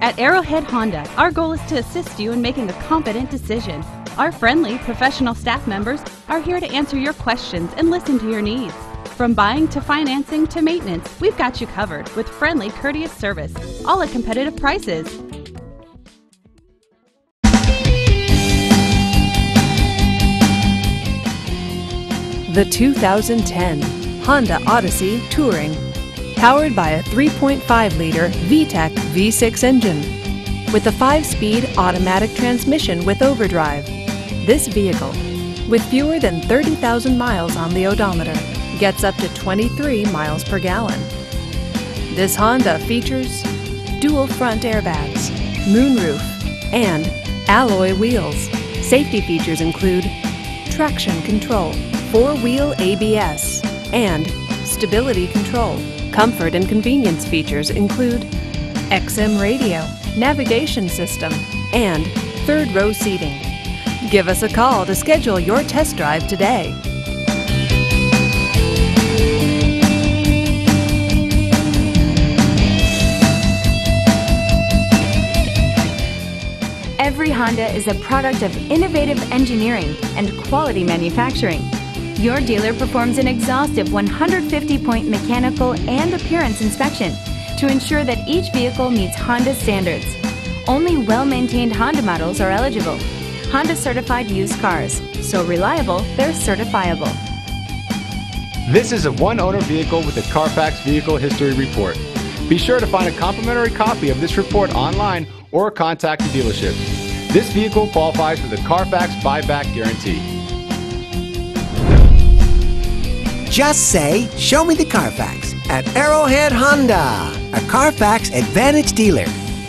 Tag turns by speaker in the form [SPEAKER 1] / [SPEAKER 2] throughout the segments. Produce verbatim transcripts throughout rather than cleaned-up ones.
[SPEAKER 1] At Arrowhead Honda, our goal is to assist you in making a confident decision. Our friendly, professional staff members are here to answer your questions and listen to your needs. From buying to financing to maintenance, we've got you covered with friendly, courteous service, all at competitive prices.
[SPEAKER 2] The two thousand ten Honda Odyssey Touring, powered by a three point five liter V TEC V six engine with a five-speed automatic transmission with overdrive. This vehicle, with fewer than thirty thousand miles on the odometer, gets up to twenty-three miles per gallon. This Honda features dual front airbags, moonroof, and alloy wheels. Safety features include traction control, four-wheel A B S, and stability control. Comfort and convenience features include X M radio, navigation system, and third row seating. Give us a call to schedule your test drive today.
[SPEAKER 3] Every Honda is a product of innovative engineering and quality manufacturing. Your dealer performs an exhaustive one hundred fifty point mechanical and appearance inspection to ensure that each vehicle meets Honda standards. Only well-maintained Honda models are eligible. Honda certified used cars, so reliable they're certifiable.
[SPEAKER 4] This is a one-owner vehicle with a Carfax Vehicle History Report. Be sure to find a complimentary copy of this report online or contact the dealership. This vehicle qualifies for the Carfax buyback guarantee.
[SPEAKER 5] Just say, "Show me the Carfax" at Arrowhead Honda, a Carfax Advantage dealer.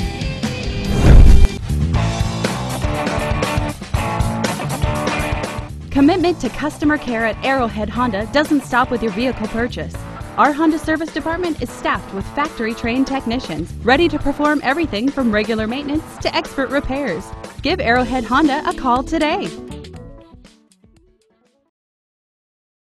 [SPEAKER 1] Commitment to customer care at Arrowhead Honda doesn't stop with your vehicle purchase. Our Honda service department is staffed with factory-trained technicians ready to perform everything from regular maintenance to expert repairs. Give Arrowhead Honda a call today.